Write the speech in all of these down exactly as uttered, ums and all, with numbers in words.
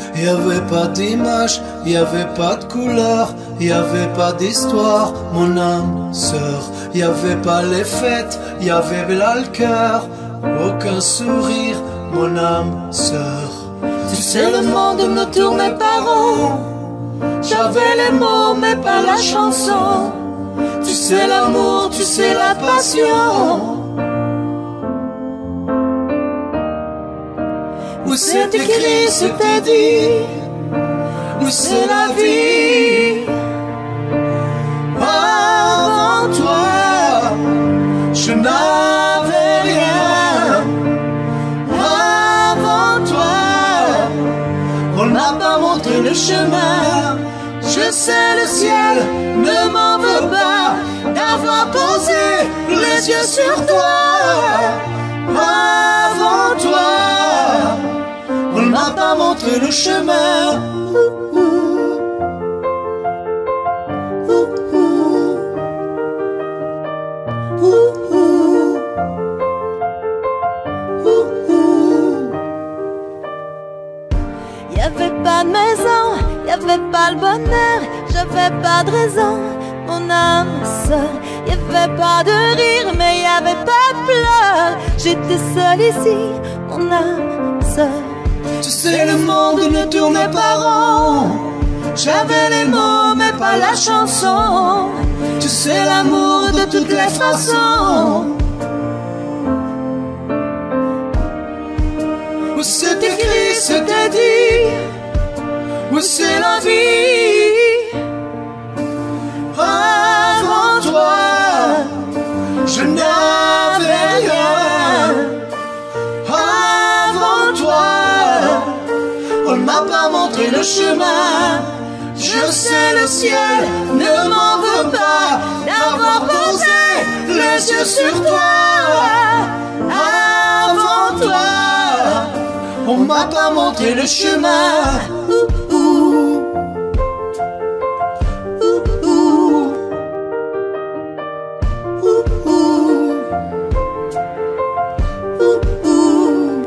Y avait pas d'image, y avait pas de couleur, y avait pas d'histoire, mon âme sœur. Y avait pas les fêtes, y avait là le cœur, aucun sourire, mon âme sœur. Tu sais, le monde me tournait par rond. J'avais les mots mais pas la chanson. Tu sais l'amour, tu sais la passion. Où c'est écrit, c'était dit. Où c'est la vie. Avant toi, je n'avais rien. Avant toi, on n'a pas montré le chemin. Je sais le ciel ne m'en veut pas d'avoir posé les yeux sur toi. Avant toi, on n'a pas montré le chemin. Y'avait pas de maison, y'avait pas le bonheur, j'avais pas de raison, mon âme sœur. Y'avait pas de rire, mais y'avait pas de pleurs. J'étais seule ici, mon âme sœur. Tu sais, le monde ne tournait pas rond. J'avais les mots, mais pas la chanson. Tu sais, l'amour de toutes les façons. Où c'est écrit, c'était dit. Où c'est la vie. Avant toi, je n'avais rien. Avant toi, on ne m'a pas montré le chemin. Je sais le ciel ne m'en veut pas d'avoir posé les yeux sur toi. Avant toi, on m'a pas montré le chemin. Ouh, ouh. Ouh, ouh. Ouh, ouh. Ouh, ouh.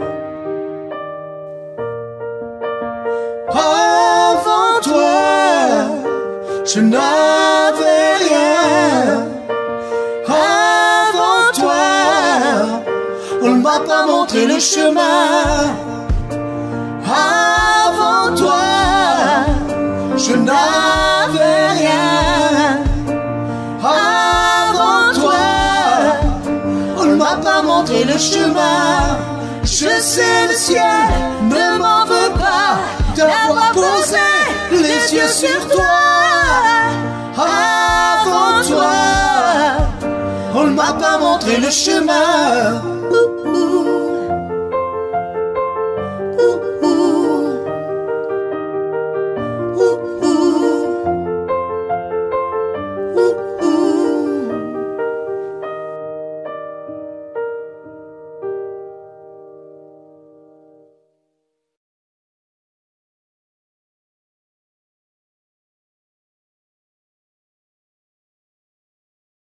Avant toi, je n'avais rien. Avant toi, on ne m'a pas montré le chemin. Avant toi, je n'avais rien. Avant toi, on ne m'a pas montré le chemin. Je sais le ciel ne m'en veut pas d'avoir posé les yeux sur toi. Avant toi, on ne m'a pas montré le chemin.